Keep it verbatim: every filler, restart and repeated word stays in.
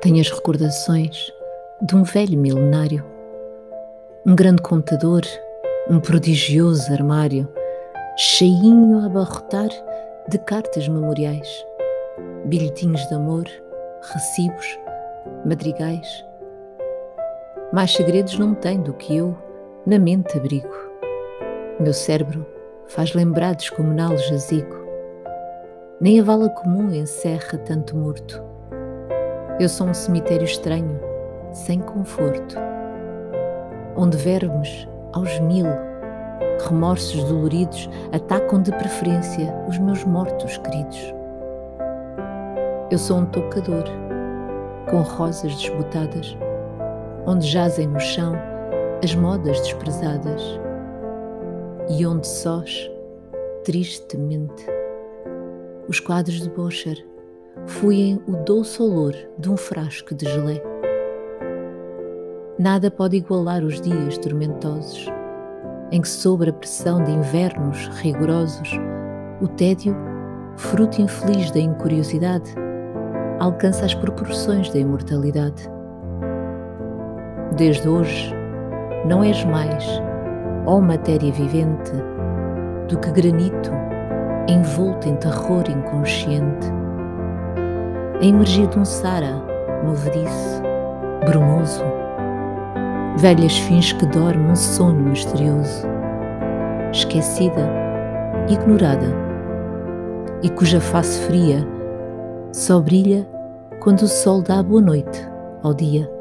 Tenho as recordações de um velho milenário, um grande computador, um prodigioso armário, cheinho a abarrotar de cartas memoriais, bilhetinhos de amor, recibos, madrigais. Mais segredos não tem do que eu na mente abrigo. Meu cérebro faz lembrar descomunal jazigo. Nem a vala comum encerra tanto morto. Eu sou um cemitério estranho, sem conforto, onde vermes aos mil, remorsos doloridos atacam de preferência os meus mortos queridos. Eu sou um tocador, com rosas desbotadas, onde jazem no chão as modas desprezadas, e onde sós, tristemente, os quadros de Boucher fuem o doce olor de um frasco de gelé. Nada pode igualar os dias tormentosos, em que, sob a pressão de invernos rigorosos, o tédio, fruto infeliz da incuriosidade, alcança as proporções da imortalidade. Desde hoje, não és mais, ó matéria vivente, do que granito envolto em terror inconsciente, a emergir de um Sara movediço, brumoso, velhas fins que dorme um sono misterioso, esquecida, ignorada, e cuja face fria só brilha quando o sol dá boa noite ao dia.